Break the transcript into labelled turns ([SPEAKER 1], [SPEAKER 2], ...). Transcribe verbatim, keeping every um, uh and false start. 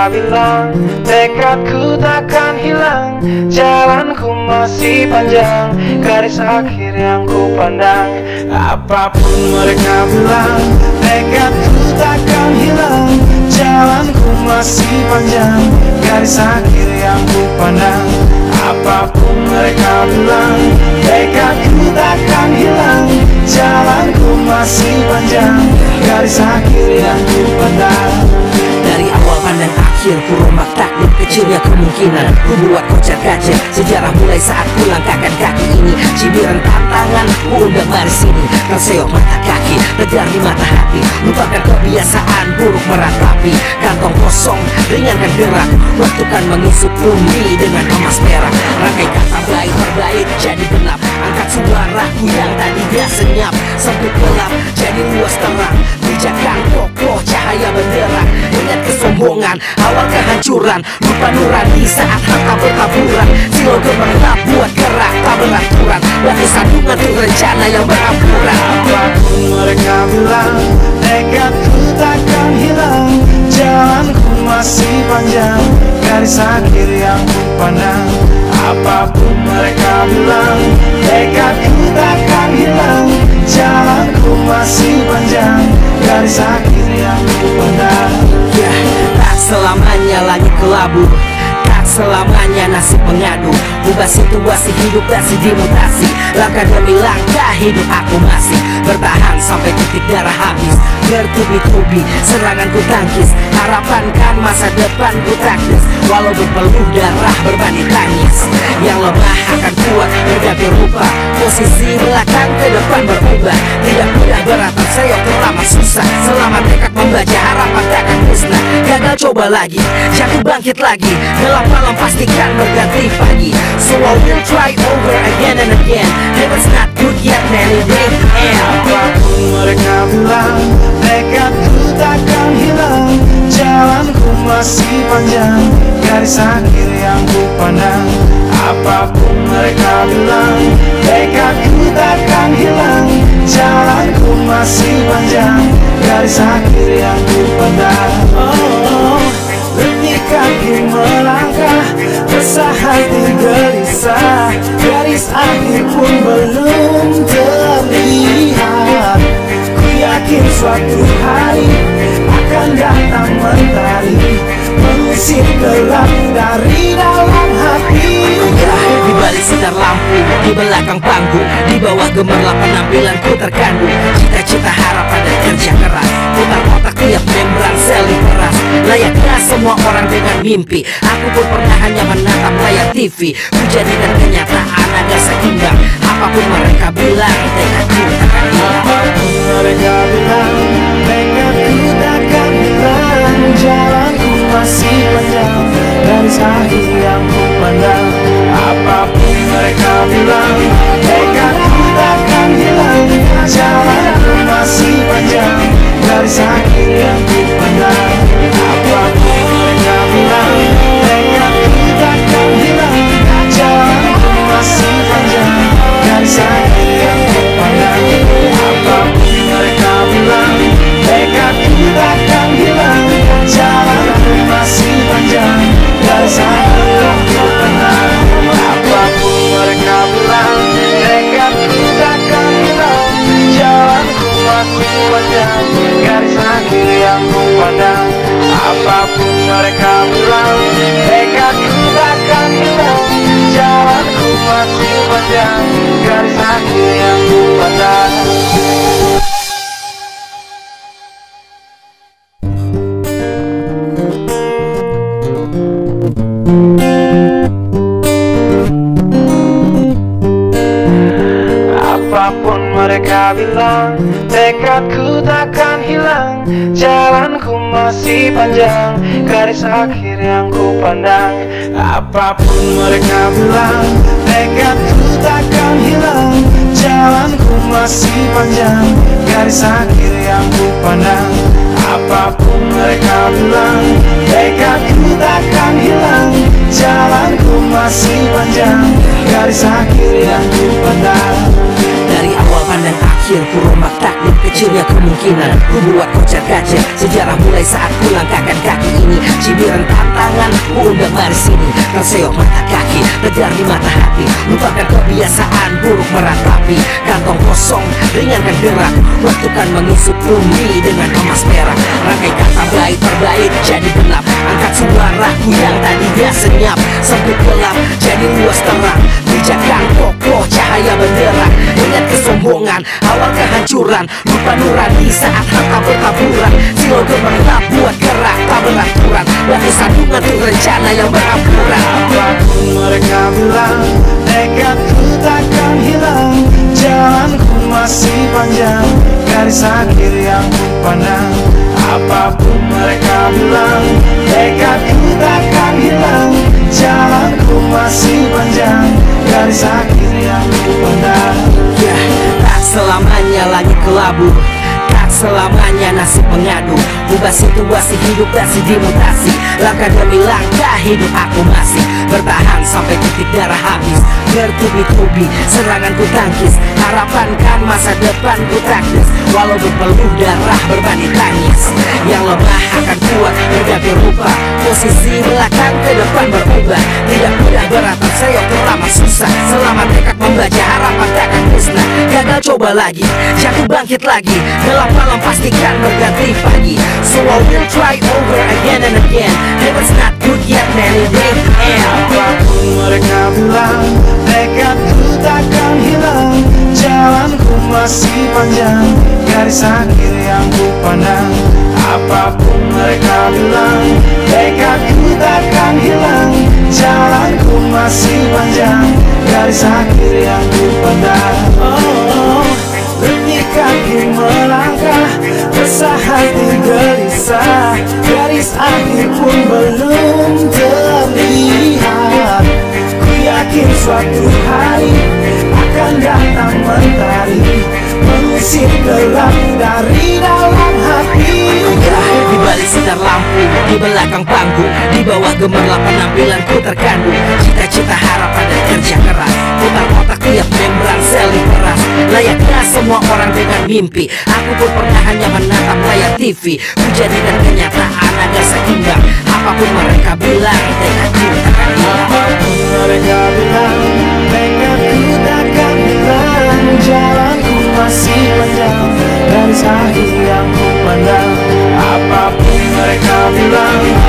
[SPEAKER 1] mereka bilang tekadku takkan hilang, jalanku masih panjang, garis akhir yang ku pandang. Apapun mereka bilang tekadku takkan hilang, jalanku masih panjang, garis akhir yang ku pandang. Apapun mereka bilang tekadku takkan hilang, jalanku masih panjang, garis akhir yang ku pandang.
[SPEAKER 2] Dari awal pandang akhir ku rombak takdir, kecilnya kemungkinan ku buat kocar kacir sejarah mulai saat ku langkahkan kaki ini. Cibiran tantangan ku undang mari sini, terseok mata kaki, tegar di mata hati, lupakan kebiasaan buruk meratapi. Kantong kosong, ringankan gerak, waktu kan mengusut bumi dengan emas perak. Rangkai kata baik terbaik jadi genap, angkat suaraku yang tadinya senyap. Sempit gelap jadi luas terang, pijakan kokoh cahaya benderang. Ingat kesombongan, awal kehancuran, lupa nurani saat harta bertaburan. Silau gemerlap buat gerak tak beraturan, batu sandungan untuk rencana yang berampuran.
[SPEAKER 1] Apapun mereka bilang tekadku takkan hilang, jalanku masih panjang, garis akhir yang ku pandang. Apapun mereka bilang tekadku takkan hilang, jalanku masih panjang, garis akhir yang ku pandang.
[SPEAKER 2] Ya, tak selamanya langit kelabu, tak selamanya nasib mengadu. Ubah situasi hidup masih dimutasi, langkah demi langkah hidup aku masih bertahan sampai titik darah habis. Bertubi-tubi serangan ku tangkis, harapan kan masa depan ku taktis. Walau berpeluh darah berbanding tangis, yang lemah akan kuat berganti rupa, posisi belakang ke depan berubah. Tidak mudah beratap seyok terlama susah, selama tekad membaca harapan takkan musnah. Gagal coba lagi, jatuh bangkit lagi, gelap malam pastikan berganti pagi. So I will try over again and again, never's not good yet man, it ain't the end.
[SPEAKER 1] Apapun mereka bilang tekadku takkan hilang, jalanku masih panjang, garis akhir yang ku pandang. Apapun mereka bilang tekadku takkan hilang, jalanku masih panjang, garis akhir yang ku pandang. Oh, letih kaki melangkah, resah hati gelisah, garis akhir pun belum terlihat. Ku yakin suatu hari akan datang mentari, mengusir gelap dari dalam hati.
[SPEAKER 2] Di balik sinar lampu, di belakang panggung, di bawah gemerlap penampilanku terkandung cita-cita, harapan dan kerja keras. Putar otak tiap membran sel keras, layaknya semua orang dengan mimpi. Aku pun pernah hanya menatap layar T V, ku jadikan kenyataan agar seimbang. Apapun mereka bilang, tekadku takkan hilang.
[SPEAKER 1] Apapun mereka bilang tekadku takkan hilang, jalanku masih panjang, garis akhir yang ku pandang. Apapun mereka bilang tekadku takkan hilang, jalanku masih panjang, garis akhir yang ku pandang. Apapun mereka bilang tekadku takkan hilang, jalanku masih panjang, garis akhir yang ku pandang. Apapun mereka bilang tekadku takkan hilang, jalanku masih panjang, garis akhir yang ku pandang. Apapun mereka bilang tekadku takkan hilang, jalanku masih panjang, garis akhir yang ku pandang. Apapun mereka bilang tekadku takkan hilang, jalanku masih panjang, garis akhir yang ku pandang. Apapun mereka bilang tekadku takkan hilang, jalanku masih panjang, garis akhir yang ku pandang. Apapun mereka bilang tekadku takkan hilang, jalanku masih panjang, garis akhir yang ku pandang. Apapun mereka bilang tekadku takkan hilang, jalanku masih panjang, garis akhir yang ku pandang.
[SPEAKER 2] Dari awal pandang aku akhir ku rombak takdir, kecilnya kemungkinan ku buat kocar kacir sejarah mulai saat ku langkahkan kaki ini. Cibiran tantangan ku undang mari sini, terseok mata kaki, tegar di mata hati. Lupakan kebiasaan buruk meratapi, kantong kosong ringankan gerak. Waktu kan mengusut bumi dengan emas perak. Rangkai kata baik terbaik jadi genap, angkat suaraku yang tadinya senyap. Sempit gelap jadi luas terang, pijakan kokoh cahaya benderang. Ingat kesombongan awal kehancuran, lupa nurani saat harta bertaburan. Silau gemerlap buat gerak tak beraturan, batu sandungan tuh rencana yang berampuran.
[SPEAKER 1] Apapun mereka bilang, tekadku takkan hilang. Jalanku masih panjang, garis akhir yang ku pandang. Apapun mereka bilang, tekadku takkan hilang. Jalanku masih panjang, garis akhir yang ku pandang.
[SPEAKER 2] Ya, tak selamanya langit kelabu, tak selamanya nasib mengadu. Ubah situasi hidup masih dimutasi, langkah demi langkah hidup aku masih bertahan sampai titik darah habis. Bertubi-tubi serangan ku tangkis, harapan kan masa depan ku taktis. Walau berpeluh darah berbanding tangis, yang lemah akan kuat berganti rupa. Posisi belakang ke depan berubah, tidak mudah berat terseok terlama susah. Selama tekad membaca harapan takkan musnah. Gagal coba lagi, jatuh bangkit lagi, gelap malam pastikan berganti pagi. So I will try over again and again. Heaven's not good yet man, it will end.
[SPEAKER 1] Apapun mereka bilang, tekadku takkan hilang. Jalanku masih panjang, garis akhir yang ku pandang. Apapun mereka bilang, tekadku takkan hilang. Jalanku masih panjang, garis akhir yang ku pandang. Oh, detik kaki melangkah, resah hati gelisah. Garis akhir pun belum terlihat. Ku yakin suatu hari akan datang mentari, mengusir gelap dari dalam hati.
[SPEAKER 2] Di balik sinar lampu, di belakang panggung, di bawah gemerlap penampilanku terkandung cita-cita, harapan dan kerja keras. Putar otak tiap membran sel keras. Layaknya semua orang dengan mimpi, aku pun pernah hanya menatap layar T V. Ku jadikan kenyataan agar seimbang. Apapun mereka bilang, tekadku takkan hilang.
[SPEAKER 1] Apapun mereka bilang, tekadku takkan hilang. Jalanku masih panjang, garis akhir yang ku pandang. Apapun mereka bilang,